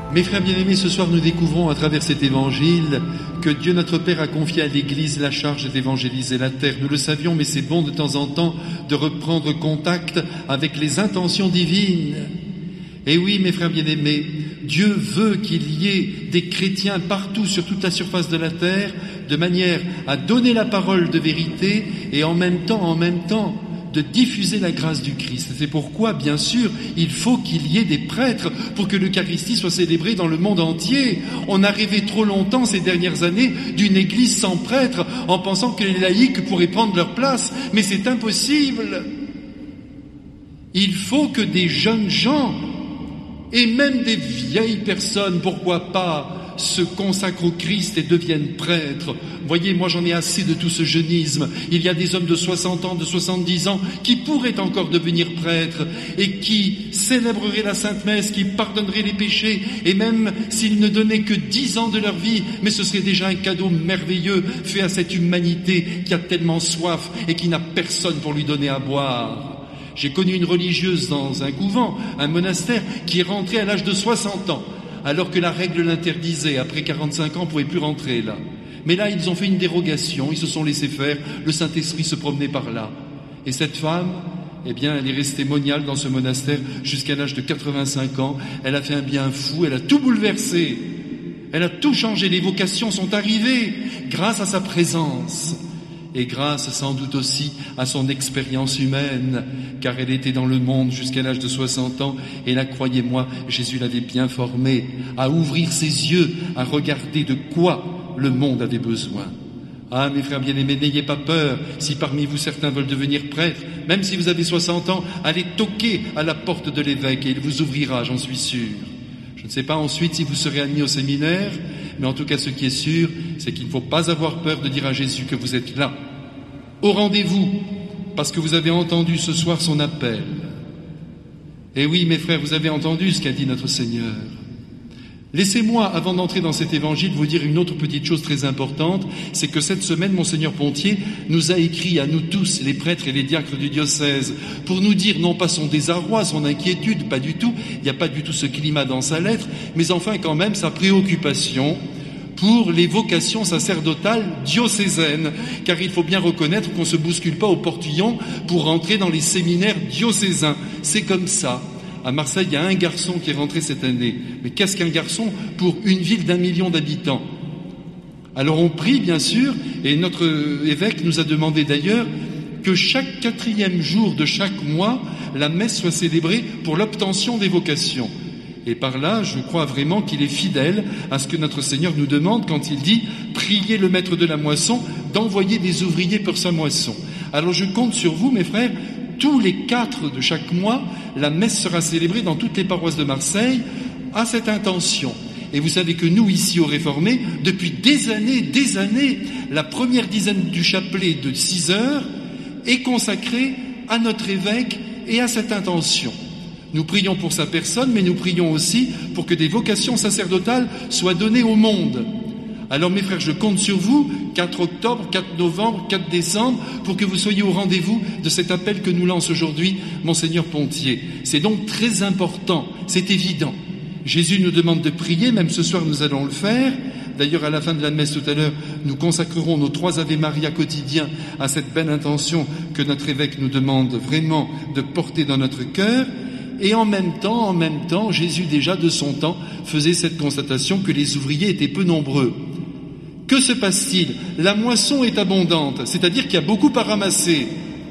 Mes frères bien-aimés, ce soir nous découvrons à travers cet évangile que Dieu notre Père a confié à l'Église la charge d'évangéliser la terre. Nous le savions, mais c'est bon de temps en temps de reprendre contact avec les intentions divines. Et oui, mes frères bien-aimés, Dieu veut qu'il y ait des chrétiens partout sur toute la surface de la terre, de manière à donner la parole de vérité et en même temps, de diffuser la grâce du Christ. C'est pourquoi, bien sûr, il faut qu'il y ait des prêtres pour que l'Eucharistie soit célébrée dans le monde entier. On a rêvé trop longtemps ces dernières années d'une église sans prêtres en pensant que les laïcs pourraient prendre leur place, mais c'est impossible. Il faut que des jeunes gens et même des vieilles personnes, pourquoi pas, se consacrent au Christ et deviennent prêtres. Voyez, moi j'en ai assez de tout ce jeunisme. Il y a des hommes de 60 ans, de 70 ans qui pourraient encore devenir prêtres et qui célébreraient la Sainte Messe, qui pardonneraient les péchés, et même s'ils ne donnaient que 10 ans de leur vie, mais ce serait déjà un cadeau merveilleux fait à cette humanité qui a tellement soif et qui n'a personne pour lui donner à boire. J'ai connu une religieuse dans un couvent, un monastère, qui est rentrée à l'âge de 60 ans. Alors que la règle l'interdisait. Après 45 ans, on ne pouvait plus rentrer là. Mais là, ils ont fait une dérogation, ils se sont laissés faire, le Saint-Esprit se promenait par là. Et cette femme, eh bien, elle est restée moniale dans ce monastère jusqu'à l'âge de 85 ans. Elle a fait un bien fou, elle a tout bouleversé. Elle a tout changé, les vocations sont arrivées grâce à sa présence. Et grâce sans doute aussi à son expérience humaine, car elle était dans le monde jusqu'à l'âge de 60 ans, et là, croyez-moi, Jésus l'avait bien formée à ouvrir ses yeux, à regarder de quoi le monde avait besoin. Ah, mes frères bien-aimés, n'ayez pas peur, si parmi vous certains veulent devenir prêtres, même si vous avez 60 ans, allez toquer à la porte de l'évêque et il vous ouvrira, j'en suis sûr. Je ne sais pas ensuite si vous serez admis au séminaire, mais en tout cas, ce qui est sûr, c'est qu'il ne faut pas avoir peur de dire à Jésus que vous êtes là, au rendez-vous, parce que vous avez entendu ce soir son appel. Et oui, mes frères, vous avez entendu ce qu'a dit notre Seigneur. Laissez-moi, avant d'entrer dans cet évangile, vous dire une autre petite chose très importante, c'est que cette semaine, Monseigneur Pontier nous a écrit à nous tous, les prêtres et les diacres du diocèse, pour nous dire non pas son désarroi, son inquiétude, pas du tout, il n'y a pas du tout ce climat dans sa lettre, mais enfin quand même sa préoccupation pour les vocations sacerdotales diocésaines, car il faut bien reconnaître qu'on ne se bouscule pas au portillon pour rentrer dans les séminaires diocésains. C'est comme ça. À Marseille, il y a un garçon qui est rentré cette année. Mais qu'est-ce qu'un garçon pour une ville d'1 million d'habitants? Alors on prie, bien sûr, et notre évêque nous a demandé d'ailleurs que chaque 4e jour de chaque mois, la messe soit célébrée pour l'obtention des vocations. Et par là, je crois vraiment qu'il est fidèle à ce que notre Seigneur nous demande quand il dit « Priez le maître de la moisson d'envoyer des ouvriers pour sa moisson ». Alors je compte sur vous, mes frères, tous les 4 de chaque mois, la messe sera célébrée dans toutes les paroisses de Marseille à cette intention. Et vous savez que nous, ici au Réformé, depuis des années, la première dizaine du chapelet de 6 heures est consacrée à notre évêque et à cette intention. Nous prions pour sa personne, mais nous prions aussi pour que des vocations sacerdotales soient données au monde. Alors mes frères, je compte sur vous, 4 octobre, 4 novembre, 4 décembre, pour que vous soyez au rendez-vous de cet appel que nous lance aujourd'hui Monseigneur Pontier. C'est donc très important, c'est évident. Jésus nous demande de prier, même ce soir nous allons le faire. D'ailleurs, à la fin de la messe tout à l'heure, nous consacrerons nos 3 Ave Maria quotidiens à cette belle intention que notre évêque nous demande vraiment de porter dans notre cœur. Et en même temps, Jésus déjà de son temps faisait cette constatation que les ouvriers étaient peu nombreux. Que se passe-t-il? La moisson est abondante, c'est-à-dire qu'il y a beaucoup à ramasser.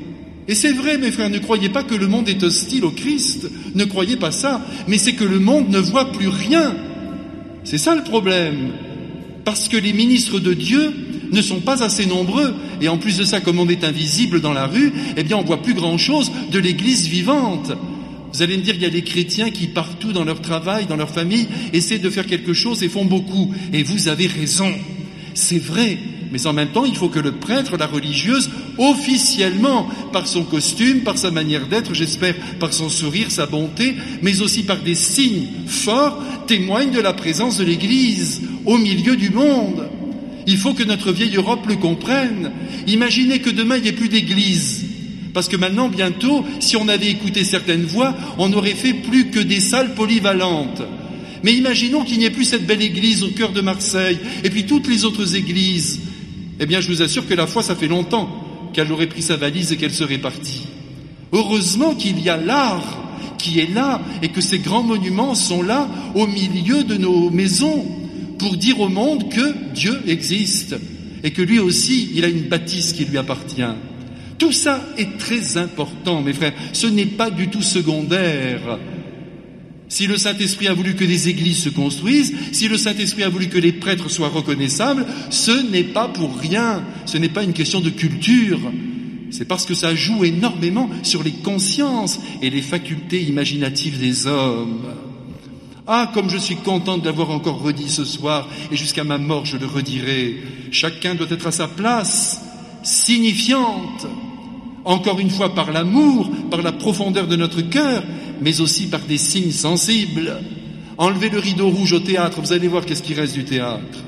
Et c'est vrai, mes frères, ne croyez pas que le monde est hostile au Christ, ne croyez pas ça, mais c'est que le monde ne voit plus rien. C'est ça le problème. Parce que les ministres de Dieu ne sont pas assez nombreux. Et en plus de ça, comme on est invisible dans la rue, eh bien on voit plus grand-chose de l'Église vivante. Vous allez me dire, il y a des chrétiens qui partout dans leur travail, dans leur famille, essaient de faire quelque chose et font beaucoup. Et vous avez raison. C'est vrai. Mais en même temps, il faut que le prêtre, la religieuse, officiellement, par son costume, par sa manière d'être, j'espère, par son sourire, sa bonté, mais aussi par des signes forts, témoigne de la présence de l'Église au milieu du monde. Il faut que notre vieille Europe le comprenne. Imaginez que demain, il n'y ait plus d'église. Parce que maintenant, bientôt, si on avait écouté certaines voix, on n'aurait fait plus que des salles polyvalentes. Mais imaginons qu'il n'y ait plus cette belle église au cœur de Marseille, et puis toutes les autres églises. Eh bien, je vous assure que la foi, ça fait longtemps qu'elle aurait pris sa valise et qu'elle serait partie. Heureusement qu'il y a l'art qui est là, et que ces grands monuments sont là, au milieu de nos maisons, pour dire au monde que Dieu existe, et que lui aussi, il a une bâtisse qui lui appartient. Tout ça est très important, mes frères. Ce n'est pas du tout secondaire. Si le Saint-Esprit a voulu que des églises se construisent, si le Saint-Esprit a voulu que les prêtres soient reconnaissables, ce n'est pas pour rien. Ce n'est pas une question de culture. C'est parce que ça joue énormément sur les consciences et les facultés imaginatives des hommes. Ah, comme je suis content de l'avoir encore redit ce soir, et jusqu'à ma mort je le redirai. Chacun doit être à sa place, signifiante, encore une fois par l'amour, par la profondeur de notre cœur, mais aussi par des signes sensibles. Enlevez le rideau rouge au théâtre, vous allez voir qu'est-ce qui reste du théâtre.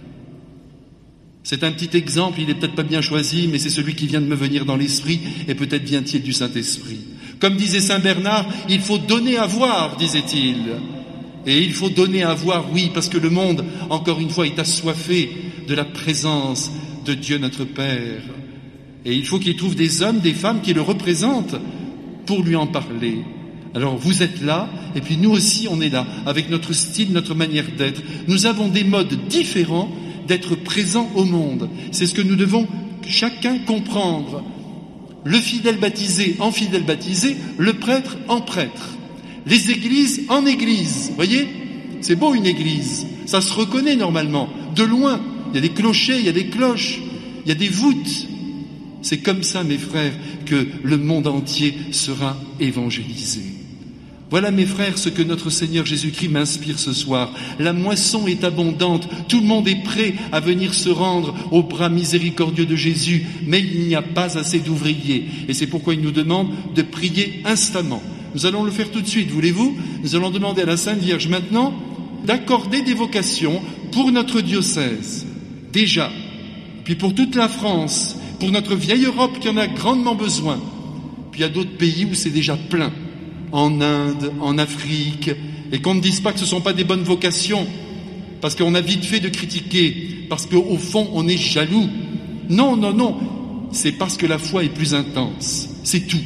C'est un petit exemple, il n'est peut-être pas bien choisi, mais c'est celui qui vient de me venir dans l'esprit, et peut-être vient-il du Saint-Esprit. Comme disait Saint Bernard, il faut donner à voir, disait-il. Et il faut donner à voir, oui, parce que le monde, encore une fois, est assoiffé de la présence de Dieu notre Père. Et il faut qu'il trouve des hommes, des femmes qui le représentent pour lui en parler. Alors vous êtes là, et puis nous aussi on est là, avec notre style, notre manière d'être. Nous avons des modes différents d'être présents au monde. C'est ce que nous devons chacun comprendre. Le fidèle baptisé en fidèle baptisé, le prêtre en prêtre. Les églises en églises. Voyez, c'est beau une église, ça se reconnaît normalement, de loin. Il y a des clochers, il y a des cloches, il y a des voûtes. C'est comme ça, mes frères, que le monde entier sera évangélisé. Voilà, mes frères, ce que notre Seigneur Jésus-Christ m'inspire ce soir. La moisson est abondante, tout le monde est prêt à venir se rendre aux bras miséricordieux de Jésus, mais il n'y a pas assez d'ouvriers. Et c'est pourquoi il nous demande de prier instamment. Nous allons le faire tout de suite, voulez-vous? Nous allons demander à la Sainte Vierge maintenant d'accorder des vocations pour notre diocèse, déjà, puis pour toute la France, pour notre vieille Europe qui en a grandement besoin. Puis il y a d'autres pays où c'est déjà plein, en Inde, en Afrique, et qu'on ne dise pas que ce ne sont pas des bonnes vocations, parce qu'on a vite fait de critiquer, parce qu'au fond on est jaloux. Non, non, non, c'est parce que la foi est plus intense, c'est tout.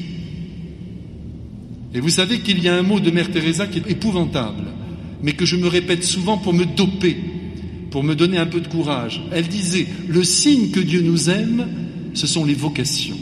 Et vous savez qu'il y a un mot de Mère Teresa qui est épouvantable, mais que je me répète souvent pour me doper, pour me donner un peu de courage. Elle disait, le signe que Dieu nous aime, ce sont les vocations.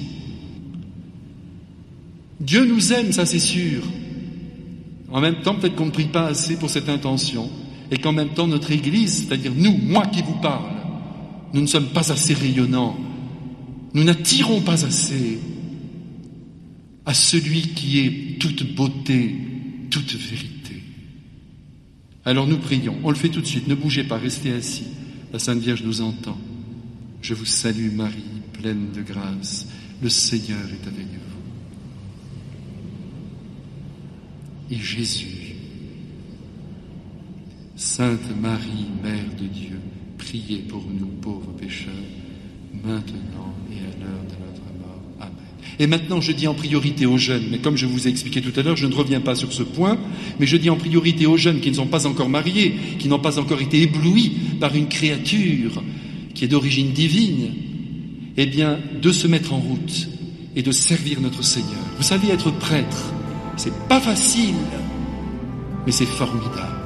Dieu nous aime, ça c'est sûr. En même temps, peut-être qu'on ne prie pas assez pour cette intention, et qu'en même temps, notre Église, c'est-à-dire nous, moi qui vous parle, nous ne sommes pas assez rayonnants, nous n'attirons pas assez à celui qui est toute beauté, toute vérité. Alors nous prions, on le fait tout de suite, ne bougez pas, restez assis. La Sainte Vierge nous entend. Je vous salue Marie, pleine de grâce, le Seigneur est avec vous. Et Jésus, Sainte Marie, Mère de Dieu, priez pour nous pauvres pécheurs, maintenant et à l'heure de notre mort. Amen. Et maintenant, je dis en priorité aux jeunes, mais comme je vous ai expliqué tout à l'heure, je ne reviens pas sur ce point, mais je dis en priorité aux jeunes qui ne sont pas encore mariés, qui n'ont pas encore été éblouis par une créature qui est d'origine divine, eh bien, de se mettre en route et de servir notre Seigneur. Vous savez, être prêtre, c'est pas facile, mais c'est formidable.